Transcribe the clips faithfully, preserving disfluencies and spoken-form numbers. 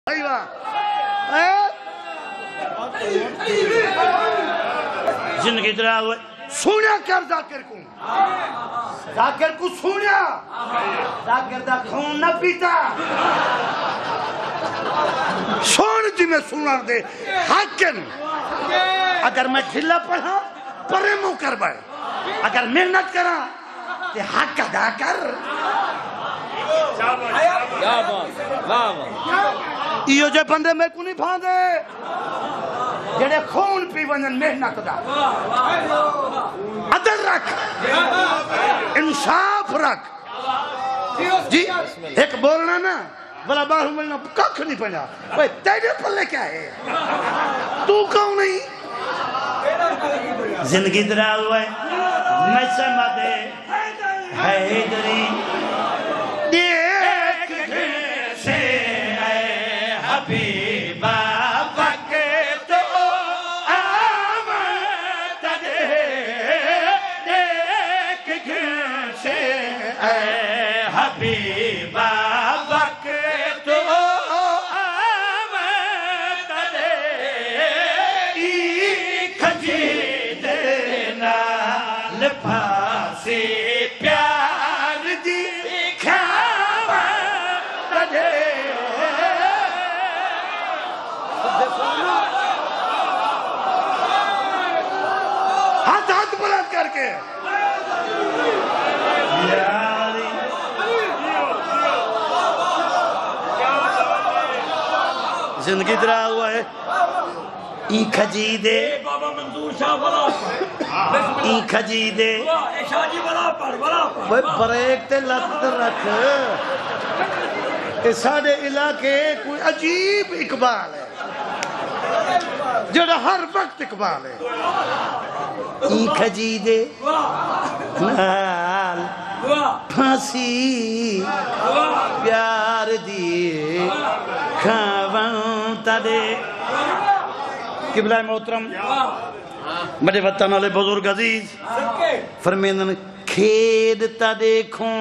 زندگی درا ہوئے سونیا کر ذاکر کو ذاکر کو سونیا ذاکر دا خون نہ پیتا سون جی میں سونا دے حاکم اگر میں ڈھلا پڑھا پرے مو کر بائے اگر محنت کرا تے حق ادا کر ایو جے بندے میں کو نہیں بھاندے جڑے خون پی ونن محنت دا عدل رکھ انصاف رکھ جی ایک بولنا نا بلا باہر ملنا ککھ نہیں پڑا بھئی تیرے پلے کیا ہے تو کون نہیں زندگی درا ہوا ہے میں سمجھ دے حیدری دیکھ سے اے حبیبہ وقت آمد دے دیکھ سے اے حبیبہ وقت آمد دے ایک جید نال پھانسی پیار دی کھاوت دے ہاتھ ہاتھ بلند کر کے زندگی درا ہوا ہے ای کھجی دے بابا منظور شاہ بلا ای کھجی دے شاہ جی بلا پر بلا بھئی بریک تے لت رکھ کہ ساڑے علاقے کوئی عجیب اقبال ہے جڑا ہر وقت اقبال ہے ای کھجی دے نال پھانسی پیار دیے کھاواں تدے قبلہ محترم بڑے وطن والے بزرگ عزیز فرمیندن کھیدتا دیکھوں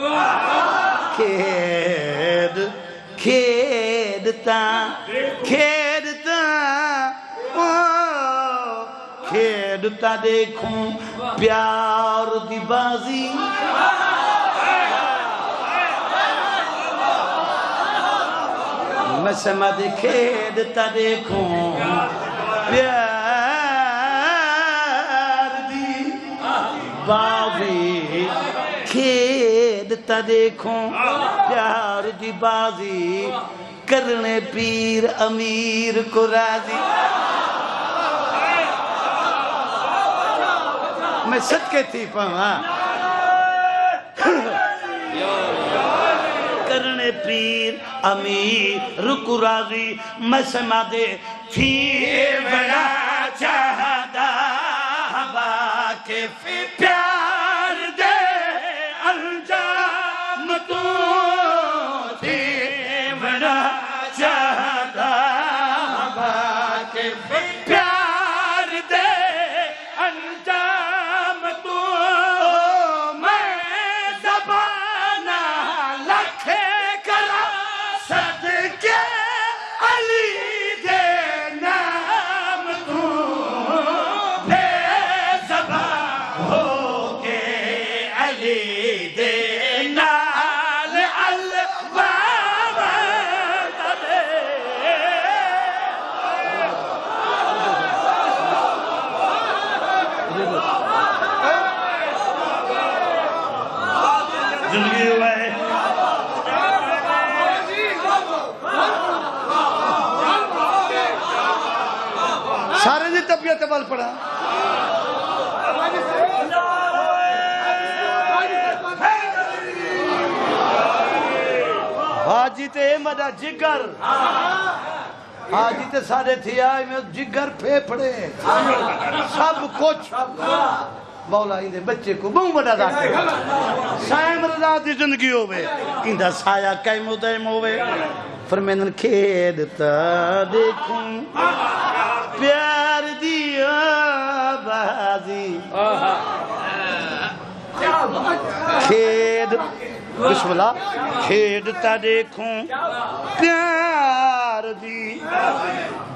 کھید کھیدتا کھیدتا کھیدتا دیکھوں پیار دی بازی میں سمجھ کھیدتا دیکھوں پیار دی بازی کھیدتا دیکھوں پیار دی بازی کرنے پیر امیر کو راضی میں صدقے تھی پہاں کرنے پیر امیر کو راضی میں سمجھ دے تھی بڑا چاہتا ہوا کے پیار دے انجام تو تھی بڑا چاہتا ہوا کے پیار دے انجام تو میں زبانہ لکھے کرا صدقے علی دے نام تو بے زبان ہو کے علی دے نال الباب دے زندگی ہوا ہے سارے دی طبیعت بل پڑا حاجی تے مدہ جگر حاجی تے سارے تھی آئے میں جگر پھیپڑے سب کچھ مولا اندے بچے کو بہوں بڑا داکر سائم رضا دی زندگی ہوئے اندہ سایہ قائم و دائم ہوئے فرمینن کھیدتا دیکھوں پیار دیا بازی کھید بسم اللہ کھیدتا دیکھوں پیار آمین